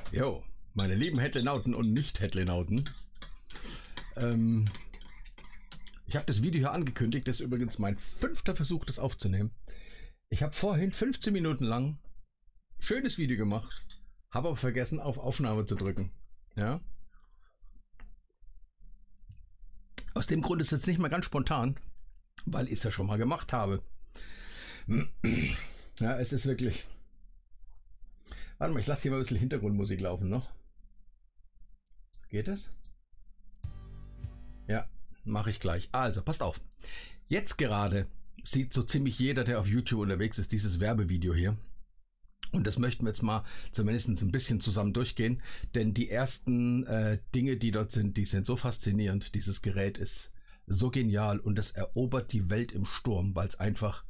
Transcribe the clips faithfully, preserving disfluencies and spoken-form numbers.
Jo, meine lieben Headlenauten und Nicht-Headlenauten. Ähm, ich habe das Video hier angekündigt. Das ist übrigens mein fünfter Versuch, das aufzunehmen. Ich habe vorhin fünfzehn Minuten lang schönes Video gemacht, habe aber vergessen, auf Aufnahme zu drücken. Ja. Aus dem Grund ist es jetzt nicht mal ganz spontan, weil ich es ja schon mal gemacht habe. Ja, es ist wirklich... Warte mal, ich lasse hier mal ein bisschen Hintergrundmusik laufen noch. Geht es? Ja, mache ich gleich. Also, passt auf. Jetzt gerade sieht so ziemlich jeder, der auf YouTube unterwegs ist, dieses Werbevideo hier. Und das möchten wir jetzt mal zumindest ein bisschen zusammen durchgehen. Denn die ersten äh, Dinge, die dort sind, die sind so faszinierend. Dieses Gerät ist so genial und es erobert die Welt im Sturm, weil es einfach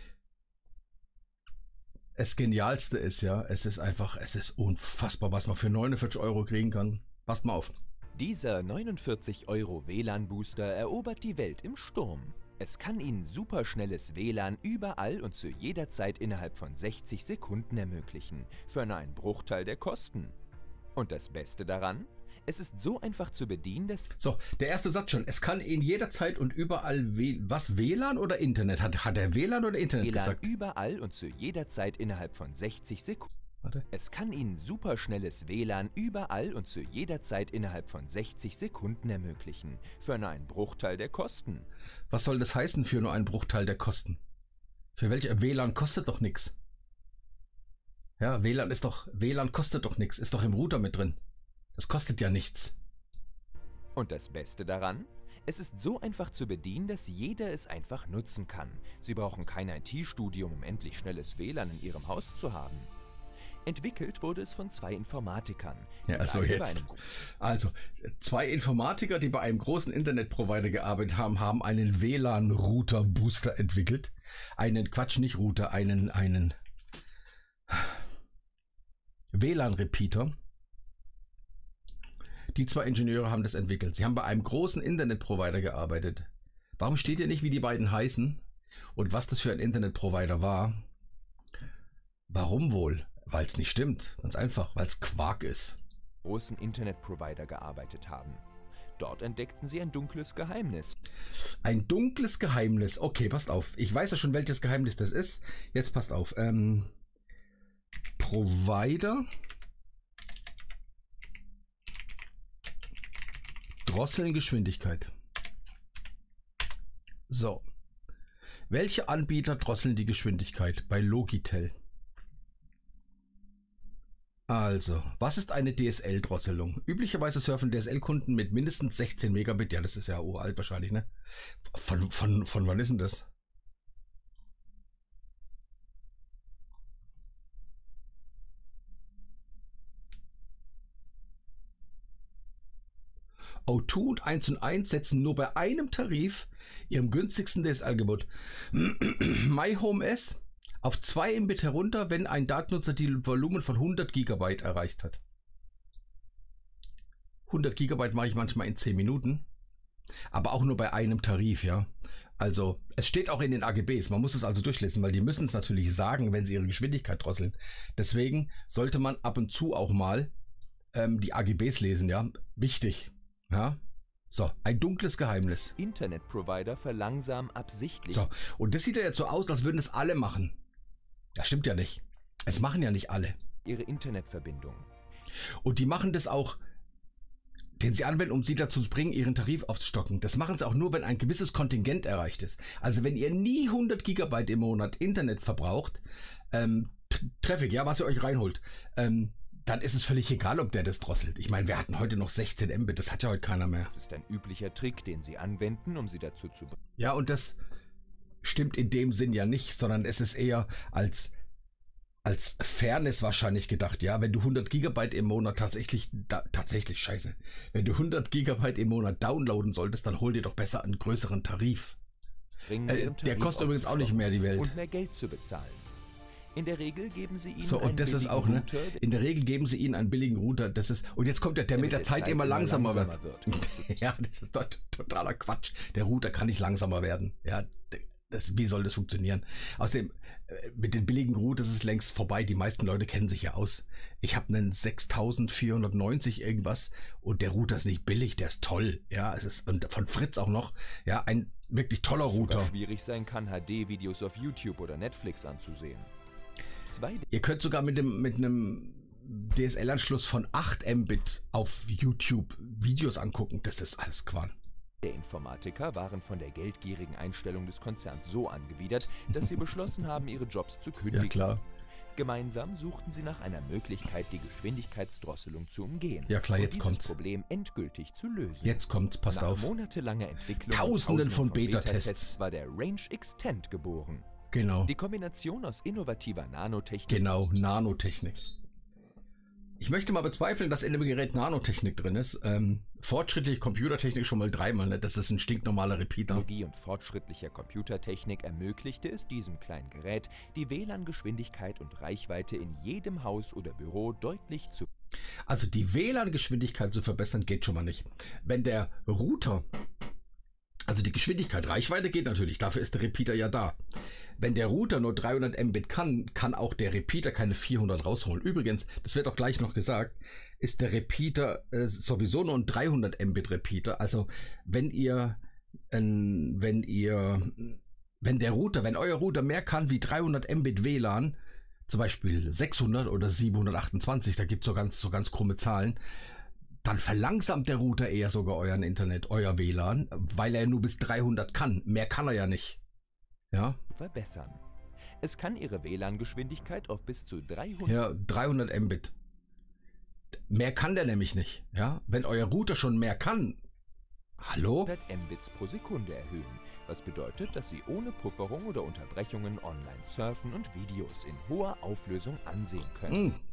das Genialste ist, ja. Es ist einfach, es ist unfassbar, was man für neunundvierzig Euro kriegen kann. Passt mal auf. Dieser neunundvierzig Euro W L A N-Booster erobert die Welt im Sturm. Es kann Ihnen superschnelles W L A N überall und zu jeder Zeit innerhalb von sechzig Sekunden ermöglichen, für nur einen Bruchteil der Kosten. Und das Beste daran? Es ist so einfach zu bedienen, dass... So, der erste Satz schon. Es kann in jeder Zeit und überall... W was, W L A N oder Internet? Hat, hat er W L A N oder Internet W L A N gesagt? Überall und zu jeder Zeit innerhalb von sechzig Sekunden. Warte. Es kann Ihnen superschnelles W L A N überall und zu jeder Zeit innerhalb von sechzig Sekunden ermöglichen, für nur einen Bruchteil der Kosten. Was soll das heißen für nur einen Bruchteil der Kosten? Für welche? W L A N kostet doch nichts. Ja, W L A N ist doch... W L A N kostet doch nichts. Ist doch im Router mit drin. Das kostet ja nichts. Und das Beste daran? Es ist so einfach zu bedienen, dass jeder es einfach nutzen kann. Sie brauchen kein I T-Studium, um endlich schnelles W L A N in Ihrem Haus zu haben. Entwickelt wurde es von zwei Informatikern. Ja, also jetzt. Also, zwei Informatiker, die bei einem großen Internetprovider gearbeitet haben, haben einen W L A N-Router-Booster entwickelt. Einen, Quatsch, nicht Router, einen, einen W L A N-Repeater. Die zwei Ingenieure haben das entwickelt. Sie haben bei einem großen Internetprovider gearbeitet. Warum steht hier nicht, wie die beiden heißen und was das für ein Internetprovider war? Warum wohl? Weil es nicht stimmt. Ganz einfach, weil es Quark ist. Großen Internetprovider gearbeitet haben. Dort entdeckten sie ein dunkles Geheimnis. Ein dunkles Geheimnis. Okay, passt auf. Ich weiß ja schon, welches Geheimnis das ist. Jetzt passt auf. Ähm, Provider... Drosseln Geschwindigkeit. So. Welche Anbieter drosseln die Geschwindigkeit? Bei Logitel. Also, was ist eine D S L-Drosselung? Üblicherweise surfen D S L-Kunden mit mindestens sechzehn Megabit. Ja, das ist ja uralt wahrscheinlich, ne? Von, von, von wann ist denn das? O zwei und eins und eins setzen nur bei einem Tarif, ihrem günstigsten D S L-Angebot, MyHomeS, auf zwei Mbit herunter, wenn ein Datennutzer die Volumen von hundert Gigabyte erreicht hat. hundert Gigabyte mache ich manchmal in zehn Minuten, aber auch nur bei einem Tarif, ja. Also, es steht auch in den A G Bs, man muss es also durchlesen, weil die müssen es natürlich sagen, wenn sie ihre Geschwindigkeit drosseln. Deswegen sollte man ab und zu auch mal ähm, die A G Bs lesen, ja. Wichtig. Ja, so, ein dunkles Geheimnis. Internetprovider verlangsamen absichtlich. So, und das sieht ja jetzt so aus, als würden es alle machen. Das stimmt ja nicht. Es machen ja nicht alle. Ihre Internetverbindung. Und die machen das auch, den sie anwenden, um sie dazu zu bringen, ihren Tarif aufzustocken. Das machen sie auch nur, wenn ein gewisses Kontingent erreicht ist. Also wenn ihr nie hundert Gigabyte im Monat Internet verbraucht, ähm, Traffic, ja, was ihr euch reinholt, ähm, dann ist es völlig egal, ob der das drosselt. Ich meine, wir hatten heute noch sechzehn Mbit, das hat ja heute keiner mehr. Das ist ein üblicher Trick, den sie anwenden, um sie dazu zu bringen. Ja, und das stimmt in dem Sinn ja nicht, sondern es ist eher als, als Fairness wahrscheinlich gedacht. Ja, wenn du hundert Gigabyte im Monat tatsächlich, da, tatsächlich scheiße, wenn du hundert Gigabyte im Monat downloaden solltest, dann hol dir doch besser einen größeren Tarif. Äh, der kostet übrigens auch nicht mehr die Welt. Und mehr Geld zu bezahlen. In der Regel geben sie ihnen so, und einen das ist auch, ne? Router, In der Regel geben sie ihnen einen billigen Router. Das ist, und jetzt kommt der, der mit der Zeit, Zeit immer langsamer, langsamer wird. wird. Ja, das ist doch totaler Quatsch. Der Router kann nicht langsamer werden. Ja, das, wie soll das funktionieren? Außerdem, mit den billigen Routern ist es längst vorbei. Die meisten Leute kennen sich ja aus. Ich habe einen sechstausendvierhundertneunzig irgendwas und der Router ist nicht billig, der ist toll. Ja, es ist und von Fritz auch noch. Ja, ein wirklich toller Dass es Router. sogar schwierig sein kann, H D-Videos auf YouTube oder Netflix anzusehen. Zwei Ihr könnt sogar mit dem mit einem D S L-Anschluss von acht Mbit auf YouTube Videos angucken. Das ist alles Quatsch. Der Informatiker waren von der geldgierigen Einstellung des Konzerns so angewidert, dass sie beschlossen haben, ihre Jobs zu kündigen. Ja, klar. Gemeinsam suchten sie nach einer Möglichkeit, die Geschwindigkeitsdrosselung zu umgehen. Ja klar, jetzt und dieses kommt's. Problem endgültig zu lösen. Jetzt kommt's, passt Nach auf. monatelanger Entwicklung und Tausenden von Beta-Tests. Beta-Tests war der Range Extend geboren. Genau. Die Kombination aus innovativer Nanotechnik Genau, Nanotechnik. Ich möchte mal bezweifeln, dass in dem Gerät Nanotechnik drin ist. Ähm, fortschrittliche Computertechnik schon mal dreimal, ne? Das ist ein stinknormaler Repeater. Technologie und fortschrittlicher Computertechnik ermöglichte es diesem kleinen Gerät, die W L A N-Geschwindigkeit und Reichweite in jedem Haus oder Büro deutlich zu. Also die W L A N-Geschwindigkeit zu verbessern geht schon mal nicht. Wenn der Router, also die Geschwindigkeit, Reichweite geht natürlich, dafür ist der Repeater ja da. Wenn der Router nur dreihundert Mbit kann, kann auch der Repeater keine vierhundert rausholen. Übrigens, das wird auch gleich noch gesagt, ist der Repeater äh, sowieso nur ein dreihundert Mbit Repeater. Also wenn ihr, äh, wenn ihr, wenn der Router, wenn euer Router mehr kann wie dreihundert Mbit W L A N, zum Beispiel sechshundert oder siebenhundertachtundzwanzig, da gibt es so ganz, so ganz krumme Zahlen, dann verlangsamt der Router eher sogar euren Internet, euer W L A N, weil er nur bis dreihundert kann. Mehr kann er ja nicht. Ja. Verbessern. Es kann ihre W L A N-Geschwindigkeit auf bis zu dreihundert Ja, dreihundert Mbit. Mehr kann der nämlich nicht. Ja, wenn euer Router schon mehr kann. Hallo? Mbits pro Sekunde erhöhen, was bedeutet, dass sie ohne Pufferung oder Unterbrechungen online surfen und Videos in hoher Auflösung ansehen können. Hm.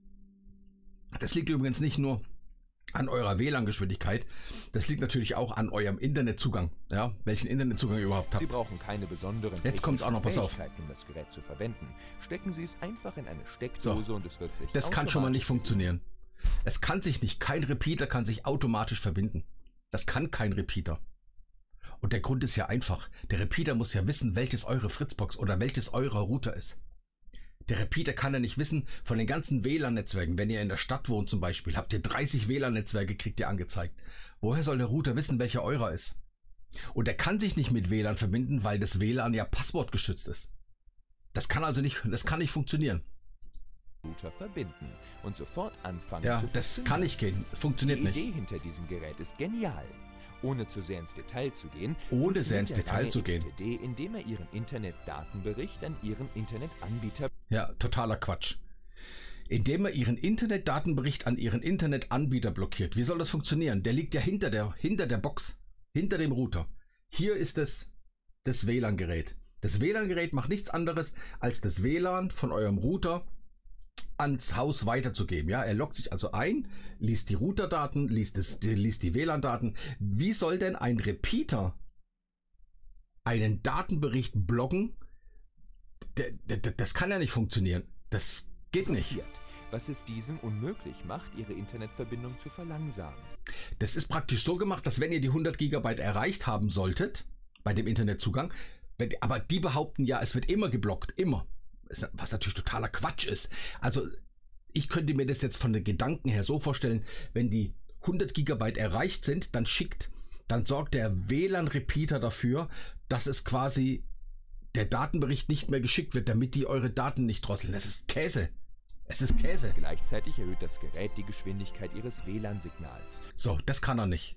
Das liegt übrigens nicht nur an eurer W L A N-Geschwindigkeit, das liegt natürlich auch an eurem Internetzugang, ja, welchen Internetzugang ihr überhaupt Sie habt. brauchen keine besonderen Jetzt kommt's auch noch, pass auf. Fähigkeiten, um das Gerät zu verwenden. Stecken Sie es einfach in eine Steckdose So. und es wird sich Das kann schon mal nicht automatisch funktionieren. Es kann sich nicht, kein Repeater kann sich automatisch verbinden. Das kann kein Repeater. Und der Grund ist ja einfach, der Repeater muss ja wissen, welches eure Fritzbox oder welches eurer Router ist. Der Repeater kann ja nicht wissen, von den ganzen W L A N-Netzwerken, wenn ihr in der Stadt wohnt zum Beispiel, habt ihr dreißig W L A N-Netzwerke, kriegt ihr angezeigt. Woher soll der Router wissen, welcher eurer ist? Und er kann sich nicht mit W L A N verbinden, weil das W L A N ja passwortgeschützt ist. Das kann also nicht, das kann nicht funktionieren. Router verbinden und sofort anfangen Ja, zu das funktionieren. kann nicht gehen. Funktioniert Die nicht. Idee hinter diesem Gerät ist genial. Ohne zu sehr ins Detail zu gehen, Ohne sehr funktioniert ins der Detail Range zu gehen. X T D, indem er Ihren Internetdatenbericht an Ihren Internetanbieter Ja, totaler Quatsch. Indem er ihren Internetdatenbericht an ihren Internetanbieter blockiert. Wie soll das funktionieren? Der liegt ja hinter der, hinter der Box, hinter dem Router. Hier ist es das W L A N-Gerät. Das W L A N-Gerät macht nichts anderes, als das W L A N von eurem Router ans Haus weiterzugeben. Ja, er loggt sich also ein, liest die Routerdaten, liest, es, die, liest die W L A N-Daten. Wie soll denn ein Repeater einen Datenbericht bloggen? D- d- d- Das kann ja nicht funktionieren. Das geht nicht. blockiert, was es diesem unmöglich macht, Ihre Internetverbindung zu verlangsamen. Das ist praktisch so gemacht, dass wenn ihr die hundert Gigabyte erreicht haben solltet, bei dem Internetzugang, wenn, aber die behaupten ja, es wird immer geblockt, immer. Was natürlich totaler Quatsch ist. Also ich könnte mir das jetzt von den Gedanken her so vorstellen, wenn die hundert Gigabyte erreicht sind, dann schickt, dann sorgt der W L A N-Repeater dafür, dass es quasi der Datenbericht nicht mehr geschickt wird, damit die eure Daten nicht drosseln. Das ist Käse. Es ist Käse. Gleichzeitig erhöht das Gerät die Geschwindigkeit Ihres W L A N-Signals. So, das kann er nicht.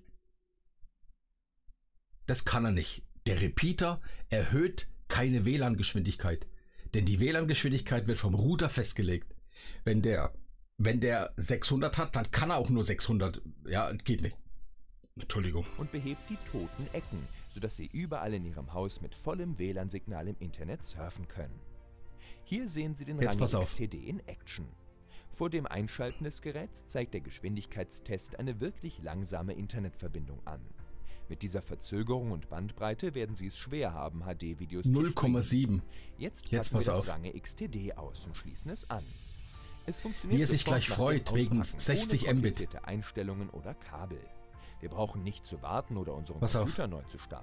Das kann er nicht. Der Repeater erhöht keine W L A N-Geschwindigkeit. Denn die W L A N-Geschwindigkeit wird vom Router festgelegt. Wenn der, wenn der sechshundert hat, dann kann er auch nur sechshundert. Ja, geht nicht. Entschuldigung. Und behebt die toten Ecken, sodass Sie überall in Ihrem Haus mit vollem W L A N-Signal im Internet surfen können. Hier sehen Sie den Jetzt pass Range auf. X T D in Action. Vor dem Einschalten des Geräts zeigt der Geschwindigkeitstest eine wirklich langsame Internetverbindung an. Mit dieser Verzögerung und Bandbreite werden Sie es schwer haben, H D-Videos zu null Komma streamen. sieben. Jetzt Jetzt passen wir pass das auf. Range X T D aus und schließen es an. Es funktioniert Wie er sich sofort gleich nach freut, dem wegen Auspacken, sechzig ohne Mbit. komplizierte Einstellungen oder Kabel. Wir brauchen nicht zu warten oder unseren Pass auf. Computer neu zu starten.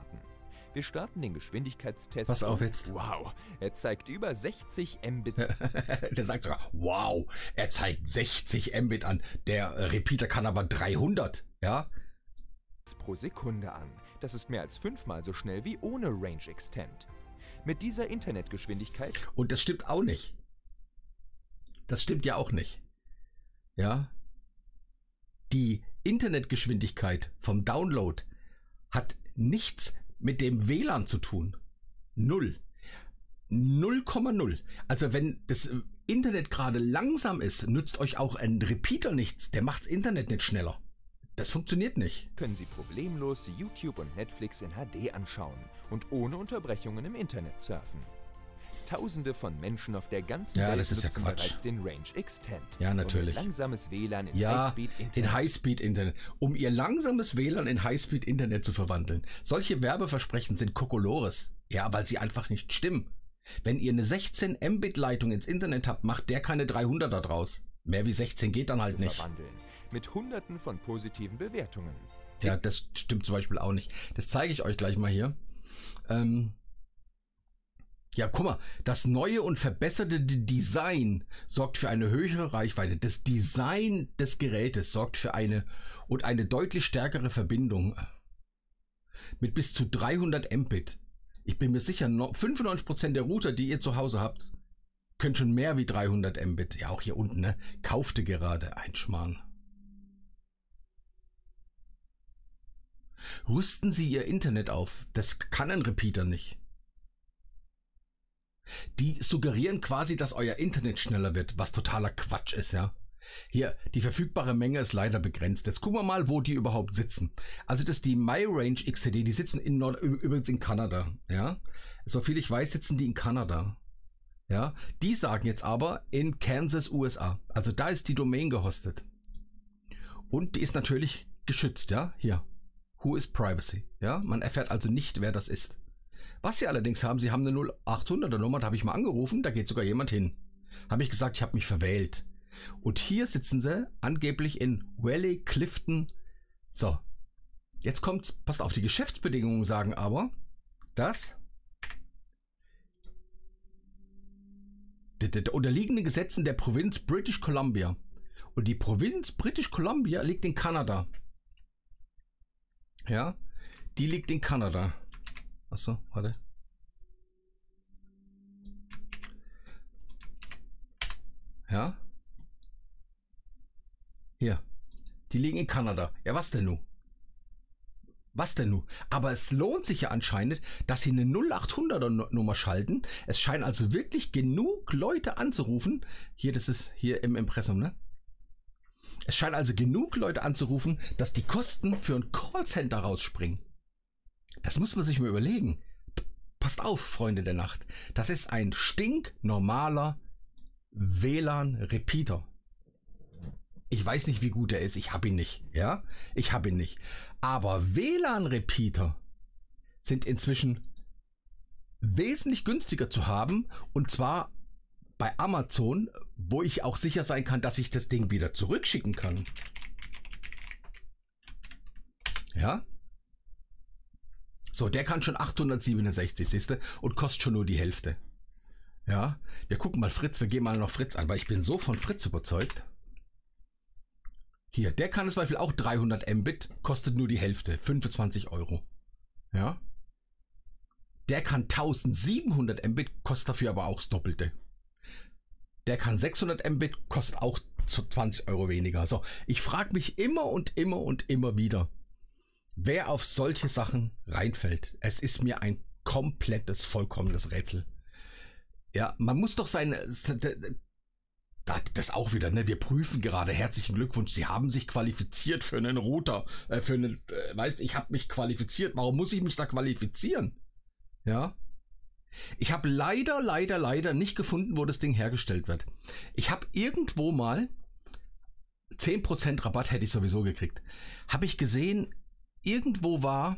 Wir starten den Geschwindigkeitstest. Pass auf jetzt. Wow, er zeigt über sechzig Mbit. Der sagt sogar, wow, er zeigt sechzig Mbit an. Der Repeater kann aber dreihundert, ja? Pro Sekunde an. Das ist mehr als fünfmal so schnell wie ohne Range Extend. Mit dieser Internetgeschwindigkeit... Und das stimmt auch nicht. Das stimmt ja auch nicht. Ja? Die Internetgeschwindigkeit vom Download hat nichts mit dem W L A N zu tun. Null. null Komma null. Also wenn das Internet gerade langsam ist, nützt euch auch ein Repeater nichts. Der macht das Internet nicht schneller. Das funktioniert nicht. Können Sie problemlos YouTube und Netflix in H D anschauen und ohne Unterbrechungen im Internet surfen. Tausende von Menschen auf der ganzen ja, Welt das ist nutzen ja Quatsch. bereits den Range Extend. Ja, natürlich. Um langsames W L A N in ja, Highspeed-Internet. in Highspeed-Internet. Um ihr langsames W L A N in Highspeed-Internet zu verwandeln. Solche Werbeversprechen sind Kokolores. Ja, weil sie einfach nicht stimmen. Wenn ihr eine sechzehn Mbit Leitung ins Internet habt, macht der keine dreihunderter draus. Mehr wie sechzehn geht dann halt nicht. Verwandeln. Mit hunderten von positiven Bewertungen. Ja, das stimmt zum Beispiel auch nicht. Das zeige ich euch gleich mal hier. Ähm Ja, guck mal, das neue und verbesserte Design sorgt für eine höhere Reichweite. Das Design des Gerätes sorgt für eine und eine deutlich stärkere Verbindung mit bis zu dreihundert Mbit. Ich bin mir sicher, fünfundneunzig Prozent der Router, die ihr zu Hause habt, können schon mehr wie dreihundert Mbit. Ja, auch hier unten, ne? Kaufte gerade ein Schmarrn. Rüsten Sie Ihr Internet auf. Das kann ein Repeater nicht. Die suggerieren quasi, dass euer Internet schneller wird, was totaler Quatsch ist, ja. Hier, die verfügbare Menge ist leider begrenzt. Jetzt gucken wir mal, wo die überhaupt sitzen. Also das ist die MyRange X C D, die sitzen in Nord übrigens in Kanada, ja. Soviel ich weiß, sitzen die in Kanada. Ja, die sagen jetzt aber in Kansas, U S A. Also da ist die Domain gehostet. Und die ist natürlich geschützt, ja. Hier. Who is Privacy? Ja, man erfährt also nicht, wer das ist. Was sie allerdings haben, sie haben eine null achthunderter Nummer, da habe ich mal angerufen, da geht sogar jemand hin. Habe ich gesagt, ich habe mich verwählt. Und hier sitzen sie angeblich in Valley Clifton. So, jetzt kommt, passt auf, die Geschäftsbedingungen sagen aber, dass der unterliegenden Gesetzen der Provinz British Columbia. Und die Provinz British Columbia liegt in Kanada. Ja, die liegt in Kanada. Achso, warte. Ja. Hier. Die liegen in Kanada. Ja, was denn nun? Was denn nun? Aber es lohnt sich ja anscheinend, dass sie eine null achthunderter Nummer schalten. Es scheinen also wirklich genug Leute anzurufen. Hier, das ist hier im Impressum, ne? Es scheinen also genug Leute anzurufen, dass die Kosten für ein Callcenter rausspringen. Das muss man sich mal überlegen. Passt auf, Freunde der Nacht. Das ist ein stinknormaler W L A N-Repeater. Ich weiß nicht, wie gut er ist. Ich habe ihn nicht. Ja, ich habe ihn nicht. Aber W L A N-Repeater sind inzwischen wesentlich günstiger zu haben. Und zwar bei Amazon, wo ich auch sicher sein kann, dass ich das Ding wieder zurückschicken kann. Ja. So, der kann schon achthundertsiebenundsechzig, siehst du, und kostet schon nur die Hälfte. Ja, wir gucken mal Fritz, wir gehen mal noch Fritz an, weil ich bin so von Fritz überzeugt. Hier, der kann zum Beispiel auch dreihundert Mbit, kostet nur die Hälfte, fünfundzwanzig Euro. Ja. Der kann eintausendsiebenhundert Mbit, kostet dafür aber auch das Doppelte. Der kann sechshundert Mbit, kostet auch zwanzig Euro weniger. So, ich frage mich immer und immer und immer wieder, wer auf solche Sachen reinfällt. Es ist mir ein komplettes, vollkommenes Rätsel. Ja, man muss doch sein, das auch wieder, ne? Wir prüfen gerade, herzlichen Glückwunsch, Sie haben sich qualifiziert für einen Router, äh, für einen, äh, weißt, ich habe mich qualifiziert, warum muss ich mich da qualifizieren? Ja. Ich habe leider, leider, leider nicht gefunden, wo das Ding hergestellt wird. Ich habe irgendwo mal zehn Prozent Rabatt hätte ich sowieso gekriegt. Habe ich gesehen, irgendwo war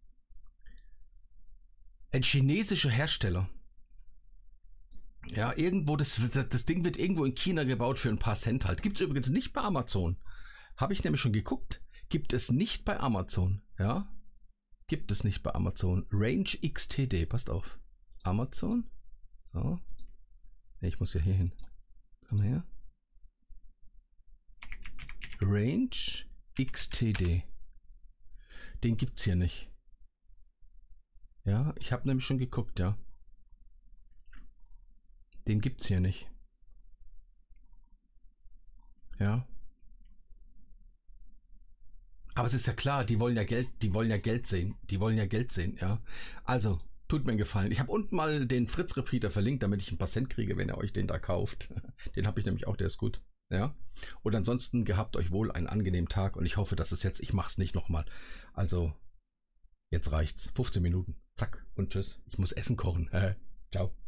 ein chinesischer Hersteller. Ja, irgendwo, das, das Ding wird irgendwo in China gebaut für ein paar Cent halt. Gibt es übrigens nicht bei Amazon. Habe ich nämlich schon geguckt. Gibt es nicht bei Amazon. Ja. Gibt es nicht bei Amazon. Range X T D, passt auf. Amazon. So. Ich muss ja hier hin. Komm her. Range X T D. Den gibt es hier nicht. Ja, ich habe nämlich schon geguckt, ja. Den gibt es hier nicht. Ja. Aber es ist ja klar, die wollen ja Geld, die wollen ja Geld sehen. Die wollen ja Geld sehen, ja. Also, tut mir einen Gefallen. Ich habe unten mal den Fritz Repeater verlinkt, damit ich ein paar Cent kriege, wenn ihr euch den da kauft. Den habe ich nämlich auch, der ist gut. Ja. Und ansonsten gehabt euch wohl einen angenehmen Tag und ich hoffe, dass es jetzt, ich mache es nicht nochmal. Also, jetzt reicht's. fünfzehn Minuten. Zack und tschüss. Ich muss Essen kochen. Ciao.